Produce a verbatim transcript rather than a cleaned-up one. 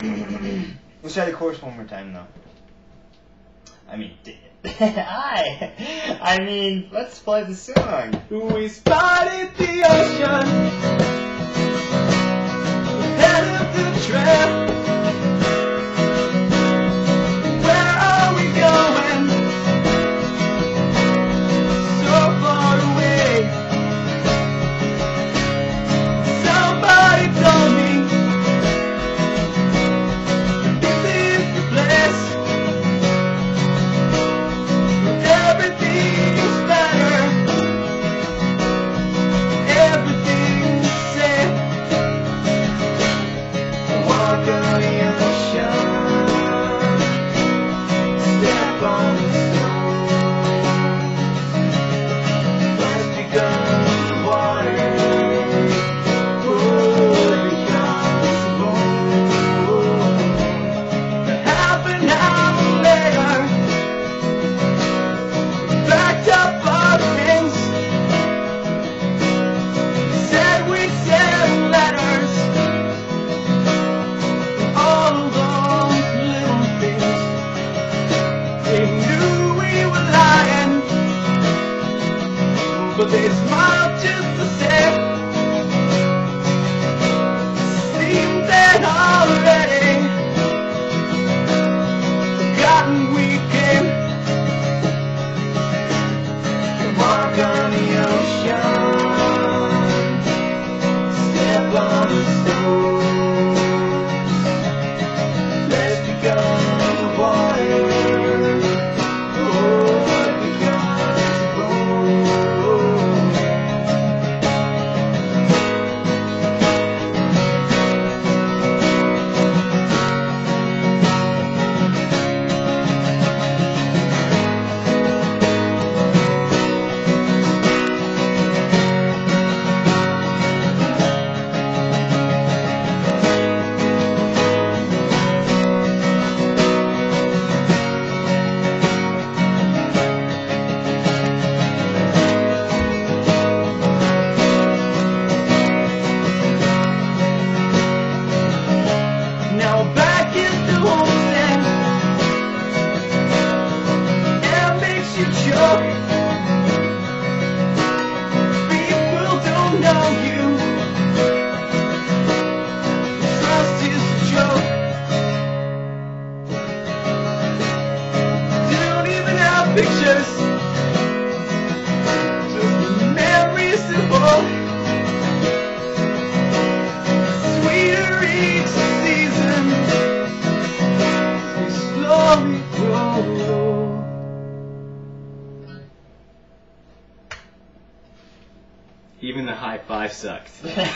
Let's try the chorus one more time, though. I mean, I, I mean, let's play the song. We spotted the ocean, head of the trail. Where are we going? So far away. Somebody told me this is the place. Everything's better. Everything's safe. Walk on the ocean. Step on the stones. Let's become the water. Oh, it becomes bold. Half an hour later, backed up our things. Said we'd send letters. All of those little things. They knew we were lying, but they smiled just the same. Seemed they'd already forgotten we came. Walk on the ocean, step on the stones. Let's become the water. Oh, it becomes bold. Now back into homestead, air makes you choke. People don't know you. Trust is a joke. Don't even have pictures, just memories to hold. Sweeter each season, we slowly grow. Even the high five sucked.